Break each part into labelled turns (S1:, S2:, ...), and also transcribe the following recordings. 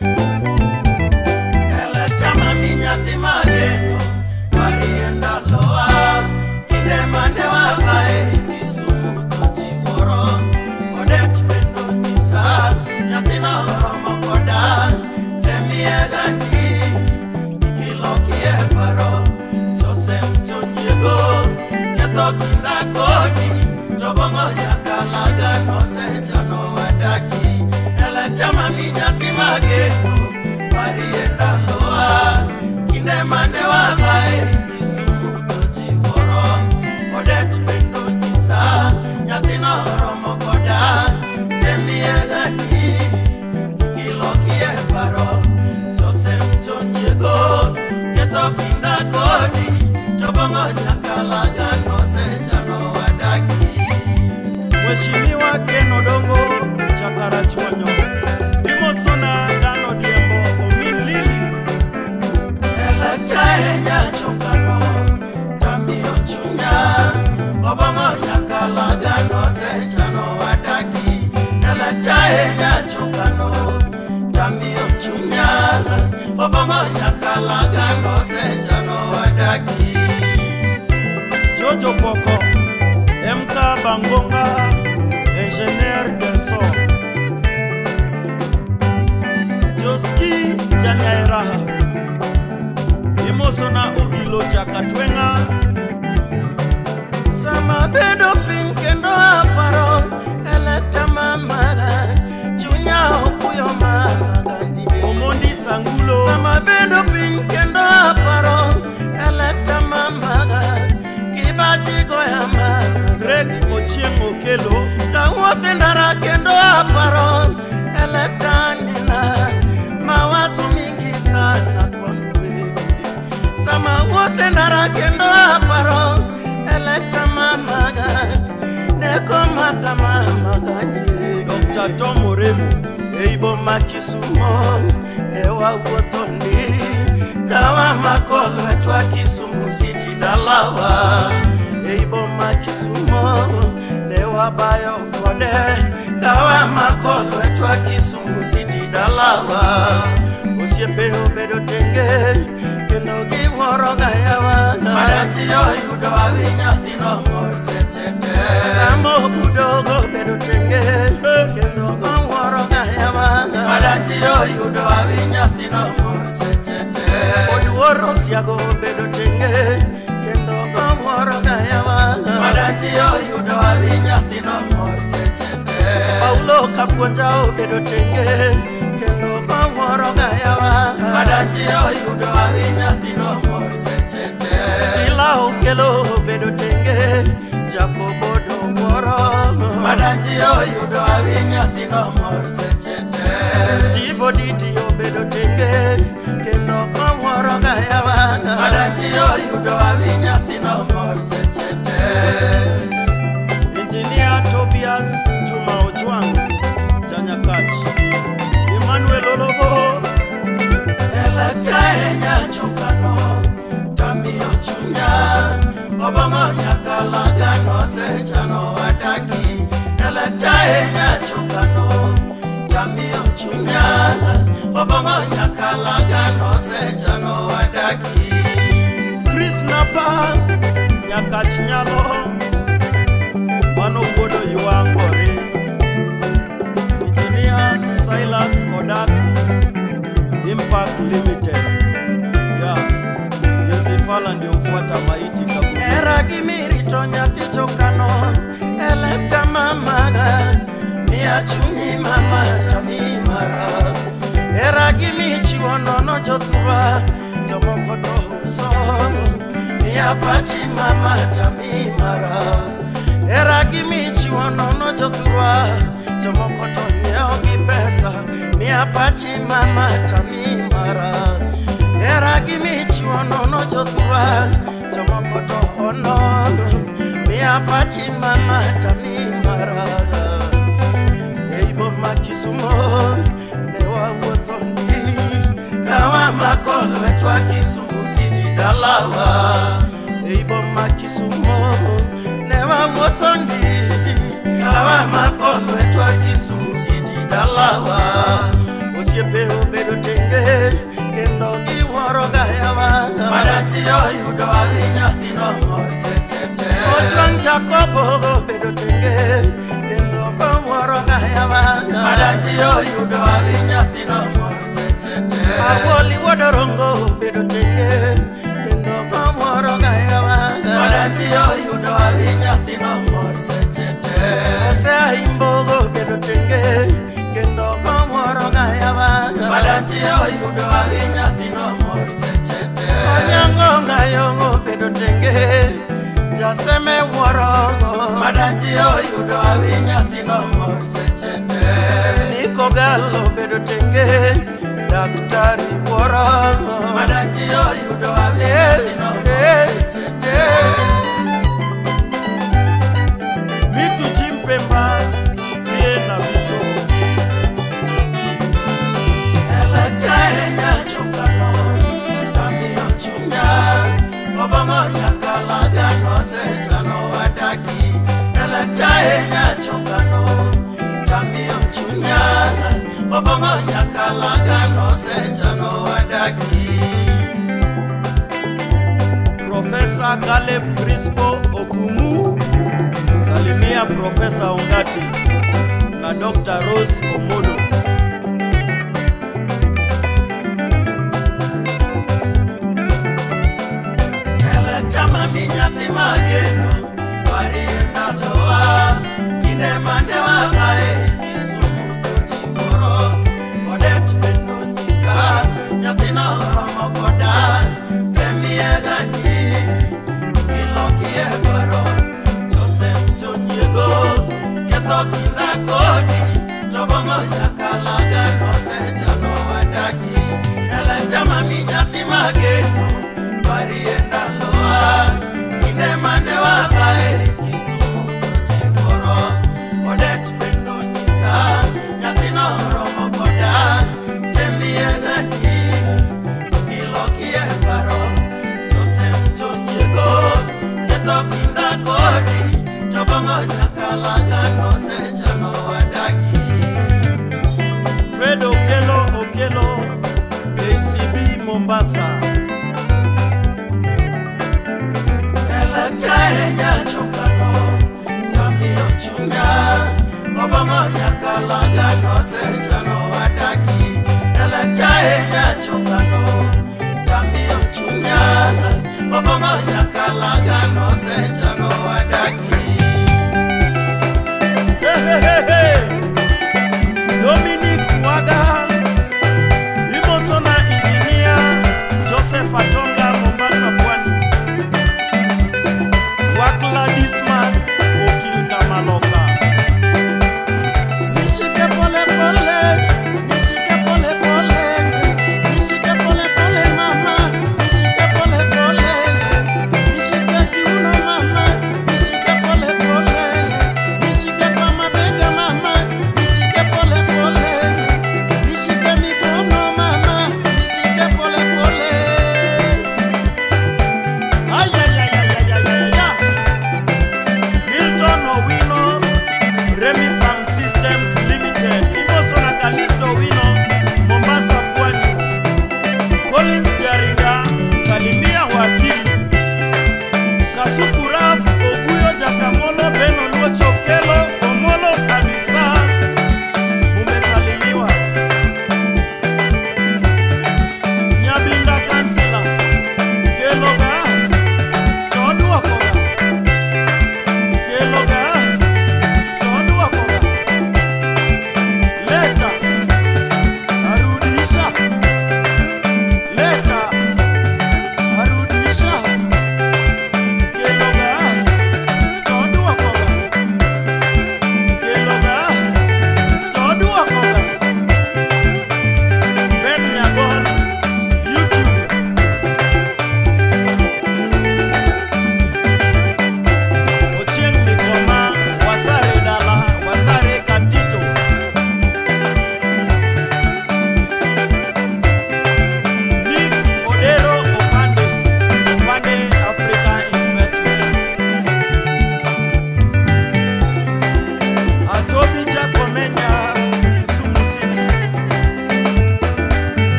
S1: Mheshimiwa Ken Odongo Chakarachwanyo Imosona Dano Diembo Omin Lili
S2: Elachaya Chokano Tamio Chunya Obama Nyakalaga no Sechano Wadaki Elachaya Chokano Tamio Chunya Obama Nyakalaga no Sechano Wadaki
S1: Jojo Poko MK Bangonga Ingénieur de son Joski Janyaira Imosona Ogilo Jakatwenga
S2: Sama bedo pinkendo aparo Eleta mamaga Chunya okuyo mamagandi
S1: Omondi Sangulo
S2: Sama bedo pinkendo aparo Eleta mamaga Kibachi goya mamaga
S1: Greg Ochieng Okelo
S2: Kawote ndara kendo aparo Eleta nina Mawazo mingi sana kwa mwebi Sama wote ndara kendo aparo Eleta mamaga Neko mata mamaga
S1: Dr. Tom Oremu
S2: Eibo makisumo Ewa wotoni Kawa makolo etwa kisumu siti dalawa Eibo makisumo Newa bayo kode Kawa makolo etwa kisumu siti dalawa Osiepe obedo tenge Kendo giworo gayawa Madanti yo yudo avinyatino mosetete Sambo budogo bedo tenge Kendo giworo gayawa Madanti yo yudo avinyatino mosetete Oduoro siago bedo tenge Kendo giworo gayawa Madanti yo yudo avinyatino mosetete Paulo Kapuonja obedo tenge Kendo giworo gayawa Madanti yo yudo avinyatino mosetete Sila okelo bedo tenge Jacobo dongoro Madanti yo yudo avinyatino mosetete Steve Odidi obedo tenge Kendo giworo gayawa Madanti yo yudo avinyatino mosetete
S1: Engineer Tobias Juma Ojwang Janyakachi Emmanuel Olobo
S2: Elachaya Chokano Tamio Chunya Obama Nyakalaga no Sechano Wadaki Elachaya Chokano Tamio Chunya Obama Nyakalaga no Sechano Wadaki
S1: Chris Napa Nyakachinyalo Mano Bodo Yuangore Engineer Silas Kodak Impact Limited Yezifala ndio mfuata maiti kaburi
S2: Era gimiri tonya kichokano Eleta mamaga Mia chunyi mama tamimara Era gimichi wonono jotuwa Jomoko tohuso Mia pachi mama tamimara Era gimichi wonono jotuwa Jomoko tonyeo gipesa Mia pachi mama tamimara Era gimichi wonono jotuwa Jomoko tohono Mia pachi mama tamimara Eibo makisumo Newa wotoni Kawa makolo etwa kisumu siti dalawa Eibo makisumo Newa wotoni Kawa makolo etwa kisumu siti dalawa Osiepe obedo Ojuan Jacobo bedo tenge kendo komoro gayawa
S3: Madanti oyudo avinyati no mor sechete
S2: Awoli wodorongo bedo tenge kendo komoro gayawa
S3: Madanti oyudo avinyati no mor sechete
S2: Ose imbogo bedo tenge kendo komoro gayawa
S3: Madanti oyudo avinyati no mor sechete
S2: Onyango ngayongo bedo tenge Jaseme woro
S3: Madanti oyudo avinyati no mor sechete
S2: Niko galo bedo tenge Daktari woro
S3: Madanti oyudo avinyati no mor sechete
S1: Mitu Chimpemba Viena Biso
S3: Eletaenya chungano Tamio chunya Obama nyakalaga no sechano wadaki Eletaenya chungano Tamio chunya Obama nyakalaga no sechano wadaki
S1: Profesa Caleb Crispo Okumu Salimia Profesa Ongati na Dr. Rose Omono.
S3: Chama minyati mageno Warienda loa Kine mande wabae Kisumu kujimoro Odet bendo nyisa Nyatina romo koda Temie gani Kilo kie baro Joseph Jonyego Keto kinda kodi Tobongo nyakalaga No sechano wadaki Ele chama minyati mageno Warienda loa Ine mande wabae Kisumu kujimoro Odet bendo nyisa Nyatino romo koda Temie gani Kilo kie baro Joseph Jonyego Keto kinda kodi Tobongo nyakalaga No sechano wadaki
S1: Fred Okelo ACB Mombasa.
S3: Eletaenya chungano Tamio chunya Obama nyakalaga no sechano wadaki Eletaenya chungano Tamio chunya Obama nyakalaga no sechano wadaki
S1: Dominic Waga Imosona Engineer Joseph Atonga Mombasa Pwani. Wakla Dismas Okil Kamaloka.
S2: Nishike pole pole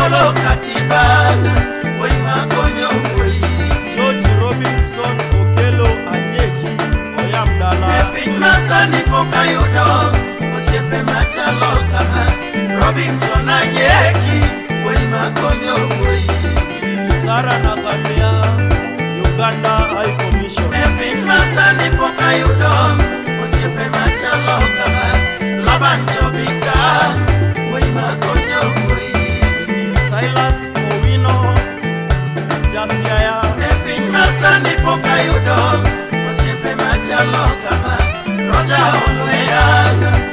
S3: Ogolo katiba Woi makonyo woi
S1: George Robinson Okelo Anyeki Oyamdala
S3: Epin masani poka yudo Osiepe machalo kama Robinson Anyeki Woi makonyo woi
S1: Sara Nagamia Uganda High Commission
S3: Epin masani poka yudo Osiepe machalo kama Laban Chobita Woi makonyo woi
S1: Silas Owino Jasiaya
S3: Epin masani poka yudo Osiepe machalo kama Roger Olweyaga